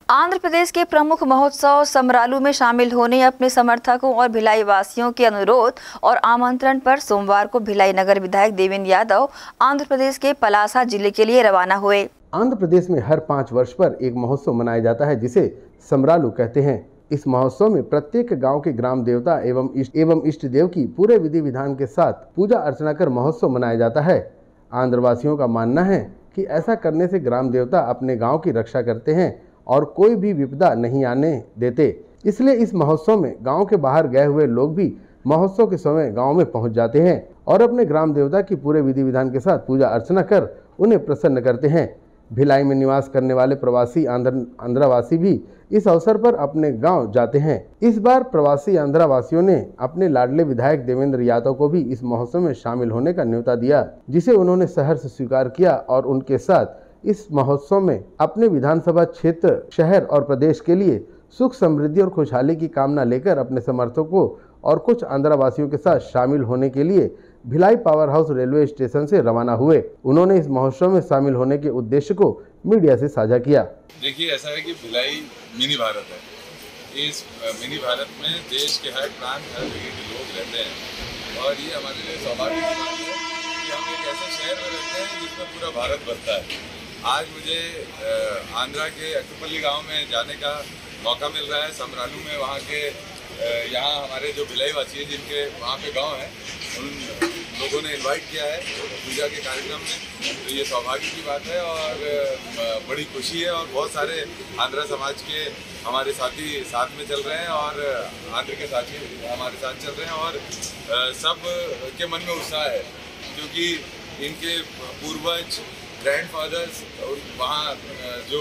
आंध्र प्रदेश के प्रमुख महोत्सव समरालू में शामिल होने अपने समर्थकों और भिलाई वासियों के अनुरोध और आमंत्रण पर सोमवार को भिलाई नगर विधायक देवेंद्र यादव आंध्र प्रदेश के पलासा जिले के लिए रवाना हुए। आंध्र प्रदेश में हर 5 वर्ष पर एक महोत्सव मनाया जाता है जिसे समरालू कहते हैं। इस महोत्सव में प्रत्येक गांव के ग्राम देवता एवं इष्ट देव की पूरे विधि विधान के साथ पूजा अर्चना कर महोत्सव मनाया जाता है। आंध्र वासियों का मानना है कि ऐसा करने से ग्राम देवता अपने गांव की रक्षा करते हैं और कोई भी विपदा नहीं आने देते। इसलिए इस महोत्सव में गांव के बाहर गए हुए लोग भी महोत्सव के समय गांव में पहुंच जाते हैं और अपने ग्राम देवता की पूरे विधि विधान के साथ पूजा अर्चना कर उन्हें प्रसन्न करते हैं। भिलाई में निवास करने वाले प्रवासी आंध्रवासी भी इस अवसर पर अपने गांव जाते हैं। इस बार प्रवासी आंध्रवासियों ने अपने लाडले विधायक देवेंद्र यादव को भी इस महोत्सव में शामिल होने का न्योता दिया, जिसे उन्होंने सहर्ष स्वीकार किया और उनके साथ इस महोत्सव में अपने विधानसभा क्षेत्र, शहर और प्रदेश के लिए सुख समृद्धि और खुशहाली की कामना लेकर अपने समर्थकों और कुछ आंध्रवासियों के साथ शामिल होने के लिए Bhilai power house railway station से रवाना हुए। उन्होंने इस महोत्सव में शामिल होने के उद्देश्य को मीडिया से साझा किया। देखिए, ऐसा है कि भिलाई मिनी भारत है। इस मिनी भारत में देश के हर प्रांत, हर जगह के लोग रहते हैं और ये हमारे लिए सौभाग्य की बात है कि हम एक ऐसे शहर में रहते हैं जिसमें पूरा भारत बसता है। आज मुझे आंध्रा के अक्कपल्ली गांव में जाने का मौका मिल रहा है। समरालू में वहाँ के यहाँ हमारे जो भिलाई वासी हैं जिनके वहाँ पे गांव है, उन लोगों ने इनवाइट किया है पूजा के कार्यक्रम में। तो ये सौभाग्य की बात है और बड़ी खुशी है और बहुत सारे आंध्रा समाज के हमारे साथी साथ में चल रहे हैं और आंध्र के साथी हमारे साथ चल रहे हैं और सब के मन में उत्साह है क्योंकि इनके पूर्वज ग्रैंडफादर्स वहाँ जो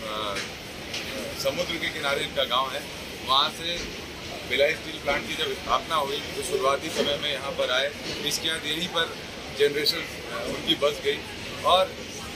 समुद्र के किनारे इनका गांव है, वहाँ से भिलाई स्टील प्लांट की जब स्थापना हुई तो शुरुआती समय में यहाँ पर आए। इसके बाद यहीं पर जनरेशन उनकी बस गई और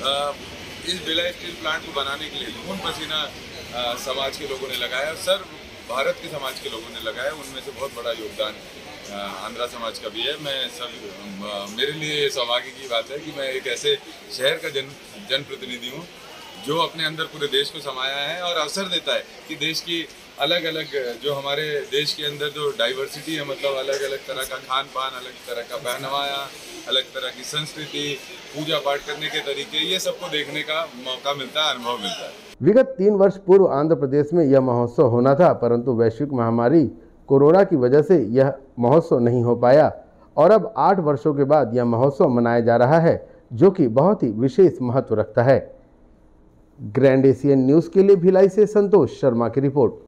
इस भिलाई स्टील प्लांट को बनाने के लिए खून पसीना समाज के लोगों ने लगाया, सर भारत के समाज के लोगों ने लगाया। उनमें से बहुत बड़ा योगदान आंध्रा समाज का भी है। मेरे लिए सौभाग्य की बात है कि मैं एक ऐसे शहर का जनप्रतिनिधि हूँ जो अपने अंदर पूरे देश को समाया है और अवसर देता है कि देश की अलग अलग जो हमारे देश के अंदर जो डाइवर्सिटी है, मतलब अलग अलग तरह का खान पान, अलग तरह का पहनावा, अलग तरह की संस्कृति, पूजा पाठ करने के तरीके, ये सबको देखने का मौका मिलता है, अनुभव मिलता है। विगत 3 वर्ष पूर्व आंध्र प्रदेश में यह महोत्सव होना था, परंतु वैश्विक महामारी कोरोना की वजह से यह महोत्सव नहीं हो पाया और अब 8 वर्षों के बाद यह महोत्सव मनाया जा रहा है, जो कि बहुत ही विशेष महत्व रखता है। ग्रैंड एशियन न्यूज़ के लिए भिलाई से संतोष शर्मा की रिपोर्ट।